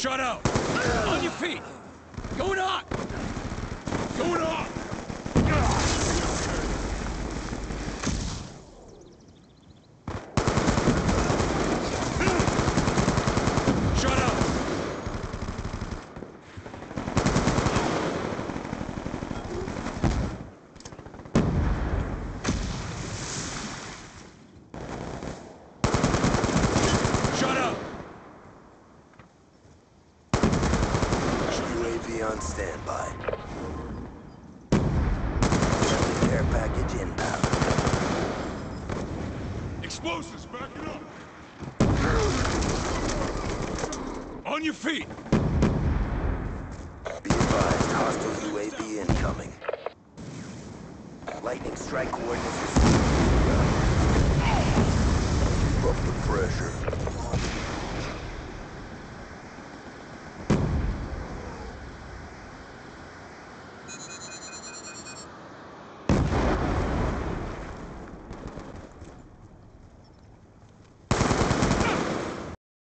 Shut out! On your feet! Going up! Going up! Shut up! Shut up! UAV on standby. Care package inbound. Explosives, back it up! On your feet! Be advised, hostile UAV incoming. Lightning strike coordinates received. Keep up the pressure.